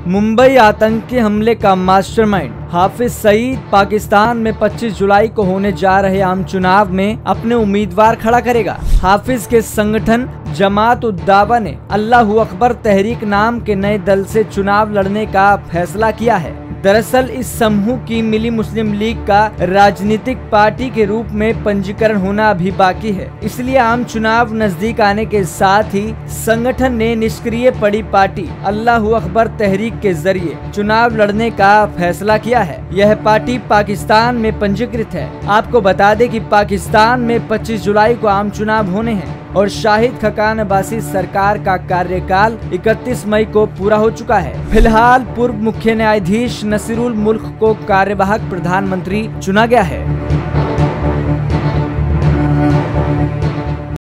मुंबई आतंकी हमले का मास्टरमाइंड हाफिज सईद पाकिस्तान में 25 जुलाई को होने जा रहे आम चुनाव में अपने उम्मीदवार खड़ा करेगा। हाफिज के संगठन जमात उद दावा ने अल्लाहू अकबर तहरीक नाम के नए दल से चुनाव लड़ने का फैसला किया है। दरअसल इस समूह की मिली मुस्लिम लीग का राजनीतिक पार्टी के रूप में पंजीकरण होना अभी बाकी है, इसलिए आम चुनाव नजदीक आने के साथ ही संगठन ने निष्क्रिय पड़ी पार्टी अल्लाहू अकबर तहरीक के जरिए चुनाव लड़ने का फैसला किया है। यह पार्टी पाकिस्तान में पंजीकृत है। आपको बता दें कि पाकिस्तान में 25 जुलाई को आम चुनाव होने हैं और शाहिद खकान अब्बासी सरकार का कार्यकाल 31 मई को पूरा हो चुका है। फिलहाल पूर्व मुख्य न्यायाधीश नसीरुल मुल्क को कार्यवाहक प्रधानमंत्री चुना गया है।